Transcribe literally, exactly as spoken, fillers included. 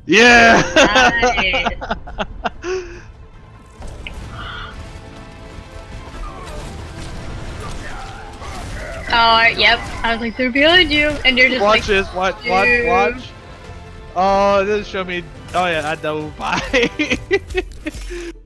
Yeah! Nice. Oh, yep. I was like, they're behind you, and you're just watch like, this, watch, watch, dude. watch. Oh, this show me. Oh yeah, I know. Bye.